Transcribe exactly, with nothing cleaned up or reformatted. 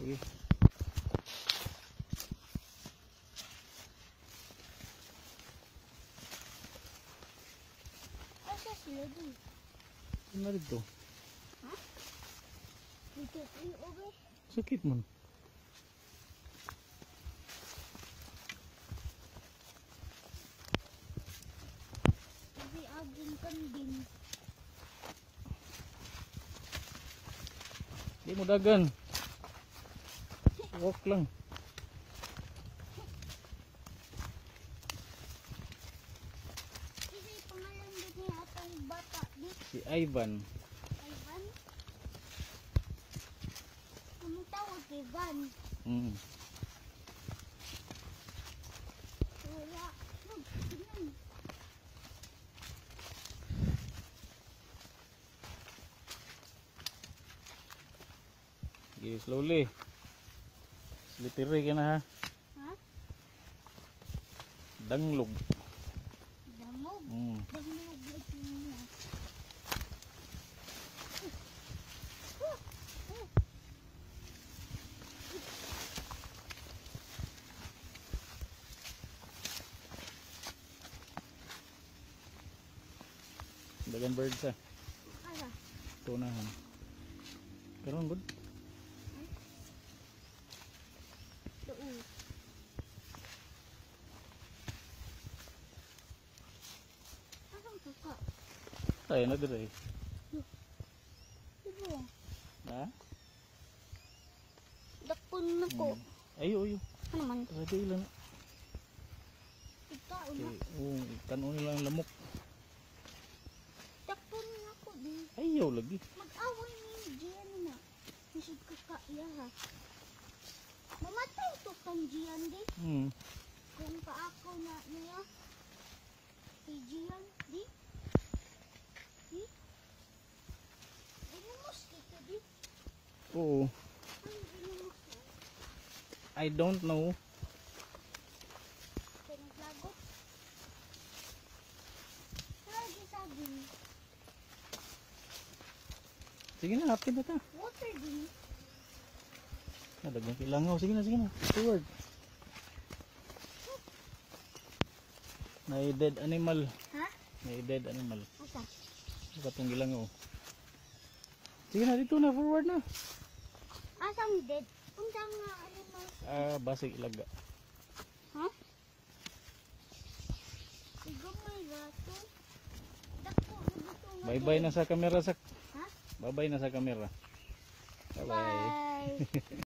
Sige. Asa sila dun? Ano rito? Ha? Dito yung ube. Sakit man. Sabi aging kambing. Di mo dagan. Walk lang. Kasi pangalan din niya atong bata di. Si Ivan. Ivan? Anong tawag kay Ivan? Mm. Wala. Huwag, tignan. Sige, slowly. Slippery ka na ha. Ha? Danglog. Damog. Mm. Damog ito niya. Dagan birds ha. Ara. Tunahan. Karon good. Doon. Anong kaka? Tayo na dire. Diba? Ha? Dakpon na ko. Hmm. Ayo ayo. Ano man? Ready lang. Ikaw Okay. na. Oh, kanon lang lamok. Dakpon na ko di. Ayaw lagi. Mag-away ni Gian na. Isip ko ka iya ha. Mamatay to kang Gian di. Hmm. Kung paako na niya. Si Gian di. Di. Inumos dito di. Oo. Ano inumos na? I don't know. Pinaglagot. Lagi sabi. Sige na, hapin na ta. Water din. Nadagang kilangaw. Sige na, sige na. Forward. May dead animal. Ha? May dead animal. Asa? Katong gilangaw. Sige na, dito na. Forward na. Asang dead? Unsa nga animal? Ah, basig ilaga. Ha? Siguro may gato. Dako na dito nga. Bye-bye na sa kamera. Sa... Ha? Bye-bye na sa kamera. Bye-bye. Bye.